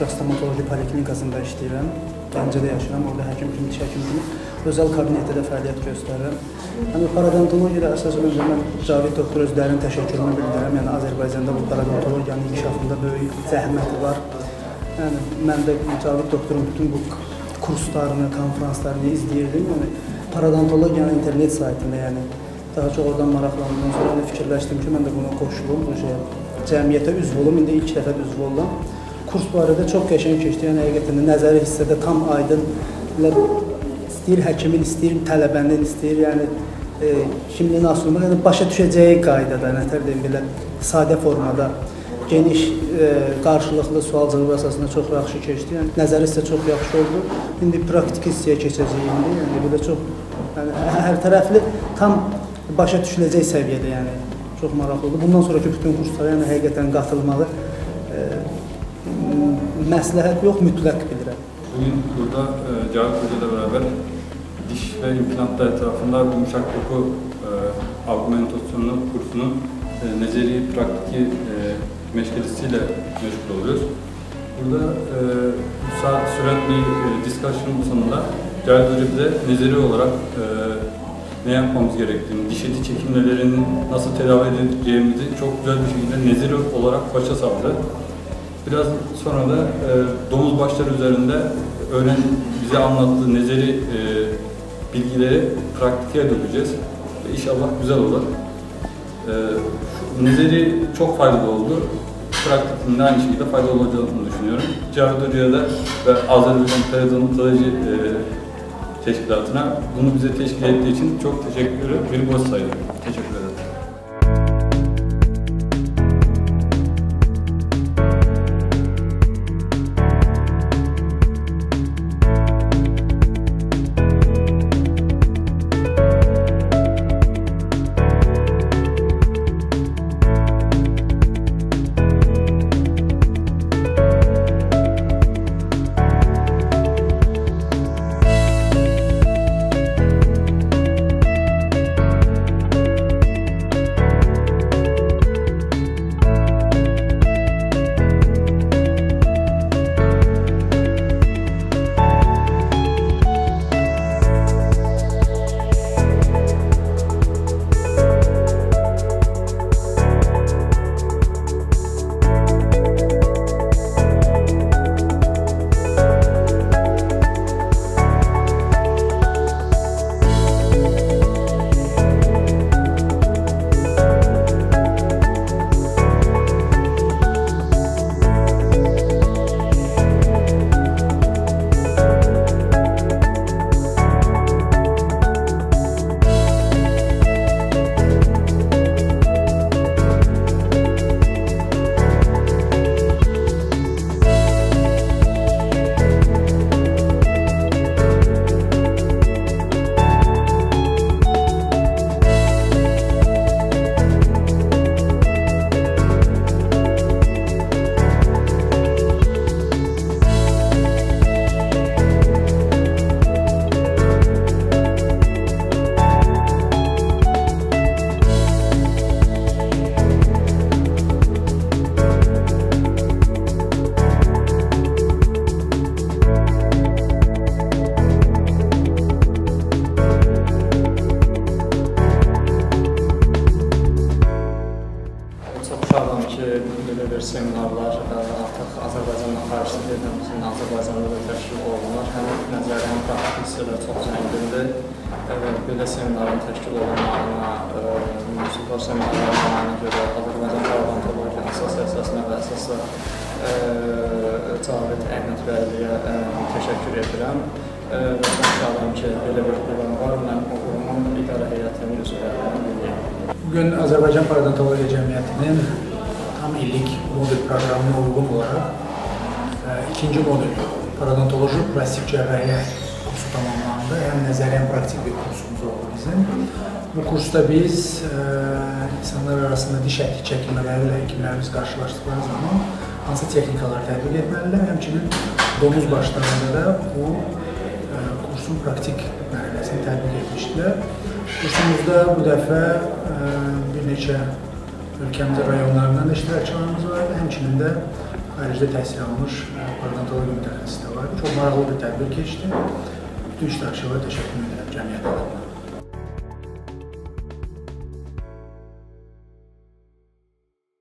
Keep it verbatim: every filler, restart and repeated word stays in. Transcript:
Bakı Stomatoloji Poliklinikasında işləyirəm. Gəncədə yaşayıram, orada həkim kimi, diş həkimi kimi özəl kabinetdə də fəaliyyət göstərirəm. Yəni, paradontologiya əsas öncə mən Cavid doktor özlərinin təşəkkürünü bildirirəm. Yəni, Azərbaycanda bu paradontologiyanın inkişafında böyük zəhməti var. Yəni, mən də Cavid doktorun bütün bu kurslarını, konferanslarını izləyirdim. Yəni, paradontologiyanın internet saytında, yəni, daha çox oradan maraqlandıqdan sonra fikirləşdim ki, mən də buna qoşulum, bu şey, cəmiyyətə üzv olum, indi ilk dəfə üzv oldum. Kurs barədə çox qəşəng keçdi, yəni həqiqətən nəzəri hissədə tam aydın, istəyir həkimin, istəyir tələbənin, istəyir, yəni e, kimliyin asılmaq, yəni başa düşəcəyi qaydada, nətər deyim, belə sadə formada, geniş, e, qarşılıqlı sual-cavab əsasında çox yaxşı keçdi, yəni nəzəri hissə çox yaxşı oldu, indi praktik hissəyə keçəcəyik, indi, yəni belə çox, yəni hər tərəfli tam başa düşüləcək səviyyədə, yəni çox maraqlıdır. Bundan sonraki bütün kurslara yəni həqiqətən qatılmalı e, məsləhət yox, mütləq bilirəm. Bugün burada e, Cavid Hoca ile beraber diş ve implantlar etrafında yumuşak doku e, augmentasyonu kursunun e, nezeri praktiki e, meşgalesiyle meşgul oluyoruz. Burada e, saat süren bir e, discussion sonunda Cavid Hoca bize nezeri olarak e, ne yapmamız gerektiğini, diş eti çekimlerinin nasıl tedavi edeceğimizi çok güzel bir şekilde nezeri olarak başa sardı. Biraz sonra da e, domuz başları üzerinde öğren bize anlattığı nezeri e, bilgileri praktike dökeceğiz. Ve İnşallah güzel olur. E, nezeri çok faydalı oldu. Pratikinde aynı şekilde faydalı olacağını düşünüyorum. Cavid Hoca'ya da ve Azerbaycan Paradontoloji e, Teşkilatı'na bunu bize teşkil ettiği için çok teşekkür ederim. Bir boş sayılır. Teşekkür ederim. Seminarlar artıq Azərbaycandan xaricdə dediyimizin Azərbaycanda da təşkil olunur. Həm nəzəri, həm praktik hissələr çox zəngindir. Belə seminarın təşkil olunmağına, müsibət seminarların olmağına görə Azərbaycan Paradontologiya Assosiasiyasına və əsaslı Cavid Əhməd bəyliyə təşəkkür edirəm. Və çox şadam ki, belə bir qurum var. Mən o qurumun idarə heyətinin üzvlərindən biriyəm. Bugün Azərbaycan Paradontologiya Cəmiyyətinin tam illik modül proqramına uyğun olaraq e, ikinci modül paradontoloji plastik cərrahiyyə kursu tamamlandı. Həm nəzəri, həm praktik bir kursumuz oldu bizim. Bu kursda biz e, insanlar arasında diş əti çəkilmələri ilə həkimlərimiz qarşılaşdıqları zaman hansı texnikalar tətbiq etməlidirlər, həmçinin domuz başlarında da bu e, kursun praktik mərhələsini tətbiq etmişdilər. Kursumuzda bu dəfə e, bir neçə ölkəmizin rayonlarından da iştirakçılarımız vardı. Həmçinin də xaricdə təhsil almış parodontologiya mütəxəssisi də var. Çox maraqlı bir tədbir keçdi. Bütün iştirakçılara təşəkkür edirəm cəmiyyət adına.